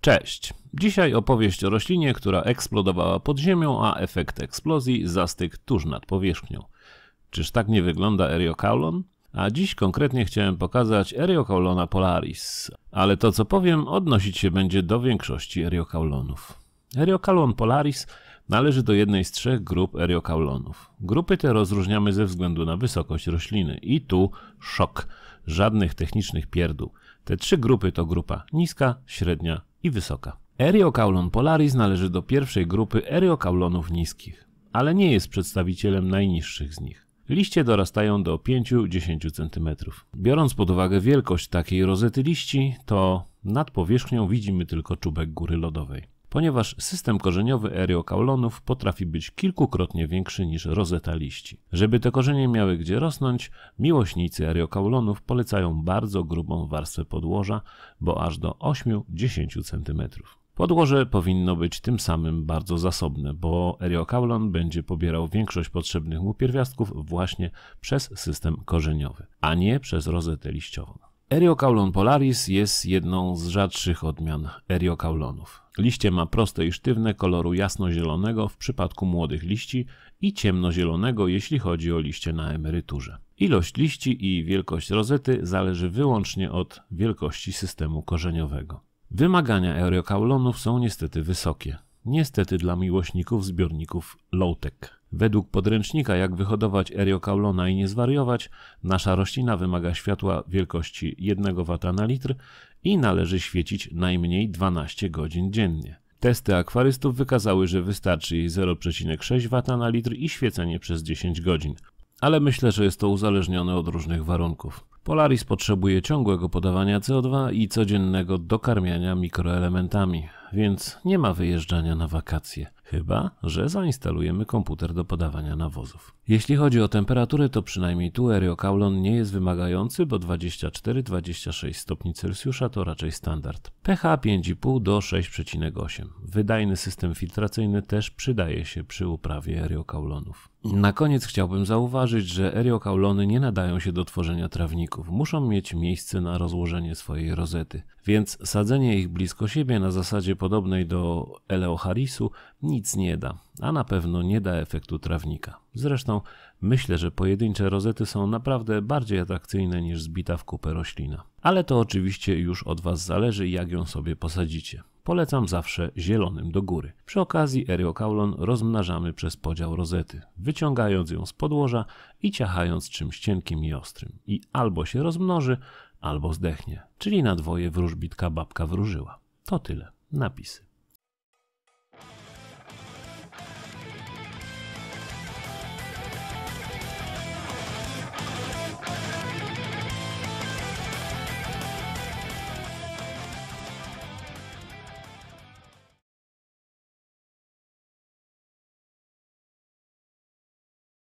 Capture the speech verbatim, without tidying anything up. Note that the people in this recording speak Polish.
Cześć! Dzisiaj opowieść o roślinie, która eksplodowała pod ziemią, a efekt eksplozji zastygł tuż nad powierzchnią. Czyż tak nie wygląda Eriocaulon? A dziś konkretnie chciałem pokazać Eriocaulona polaris. Ale to co powiem odnosić się będzie do większości Eriocaulonów. Eriocaulon polaris należy do jednej z trzech grup Eriocaulonów. Grupy te rozróżniamy ze względu na wysokość rośliny. I tu szok. Żadnych technicznych pierdół. Te trzy grupy to grupa niska, średnia i wysoka. Eriocaulon polaris należy do pierwszej grupy Eriocaulonów niskich, ale nie jest przedstawicielem najniższych z nich. Liście dorastają do pięciu do dziesięciu centymetrów. Biorąc pod uwagę wielkość takiej rozety liści, to nad powierzchnią widzimy tylko czubek góry lodowej. Ponieważ system korzeniowy Eriocaulonów potrafi być kilkukrotnie większy niż rozeta liści. Żeby te korzenie miały gdzie rosnąć, miłośnicy Eriocaulonów polecają bardzo grubą warstwę podłoża, bo aż do ośmiu do dziesięciu centymetrów. Podłoże powinno być tym samym bardzo zasobne, bo Eriocaulon będzie pobierał większość potrzebnych mu pierwiastków właśnie przez system korzeniowy, a nie przez rozetę liściową. Eriocaulon polaris jest jedną z rzadszych odmian Eriocaulonów. Liście ma proste i sztywne, koloru jasnozielonego w przypadku młodych liści i ciemnozielonego, jeśli chodzi o liście na emeryturze. Ilość liści i wielkość rozety zależy wyłącznie od wielkości systemu korzeniowego. Wymagania Eriocaulonów są niestety wysokie. Niestety dla miłośników zbiorników low-tech. Według podręcznika Jak wyhodować Eriocaulona i nie zwariować, nasza roślina wymaga światła wielkości jednego wata na litr i należy świecić najmniej dwanaście godzin dziennie. Testy akwarystów wykazały, że wystarczy jej zero przecinek sześć wata na litr i świecenie przez dziesięć godzin. Ale myślę, że jest to uzależnione od różnych warunków. Polaris potrzebuje ciągłego podawania C O dwa i codziennego dokarmiania mikroelementami, więc nie ma wyjeżdżania na wakacje, chyba że zainstalujemy komputer do podawania nawozów. Jeśli chodzi o temperaturę, to przynajmniej tu Eriocaulon nie jest wymagający, bo dwadzieścia cztery do dwudziestu sześciu stopni Celsjusza to raczej standard. pH pięć i pół do sześć przecinek osiem. Wydajny system filtracyjny też przydaje się przy uprawie Eriocaulonów. Na koniec chciałbym zauważyć, że Eriocaulony nie nadają się do tworzenia trawników. Muszą mieć miejsce na rozłożenie swojej rozety, więc sadzenie ich blisko siebie na zasadzie podobnej do Eleocharisu nic nie da, a na pewno nie da efektu trawnika. Zresztą myślę, że pojedyncze rozety są naprawdę bardziej atrakcyjne niż zbita w kupę roślina. Ale to oczywiście już od Was zależy, jak ją sobie posadzicie. Polecam zawsze zielonym do góry. Przy okazji Eriocaulon rozmnażamy przez podział rozety, wyciągając ją z podłoża i ciachając czymś cienkim i ostrym. I albo się rozmnoży, albo zdechnie, czyli na dwoje wróżbitka babka wróżyła. To tyle. Napisy.